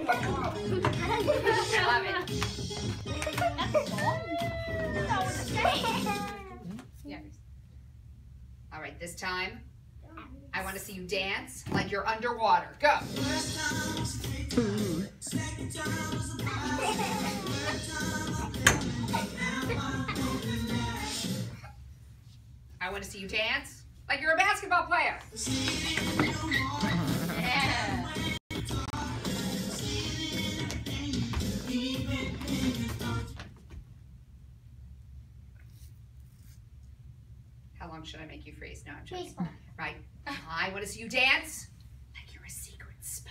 love it. That's all. That's all we're saying. Yeah. All right, this time, I want to see you dance like you're underwater. Go. I want to see you dance like you're a basketball player. Yeah. How long should I make you freeze? No, I'm joking. Baseball. Right. I want to see you dance like you're a secret spy.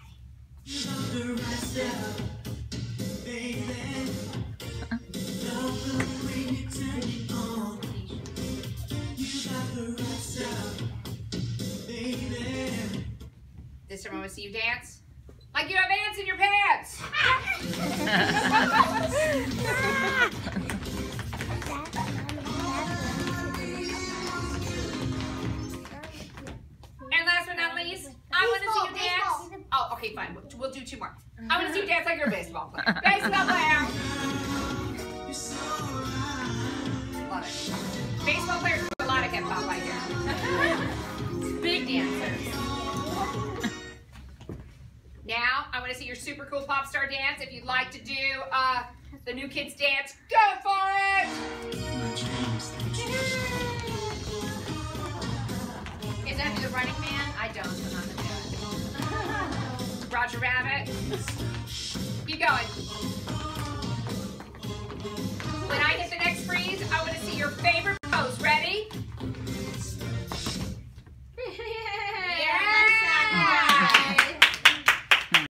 This time I want to see you dance like you have ants in your pants. And last but not least, I want to see you dance. Oh, okay, fine. We'll do two more. I want to see you dance like you're a baseball player. Baseball player. Love it. Baseball players do a lot of hip hop, I hear. Big dancers. Now, I want to see your super cool pop star dance. If you'd like to do the new kids dance, go for it! Is that the Running Man? I don't, I'm not the Roger Rabbit. Keep going.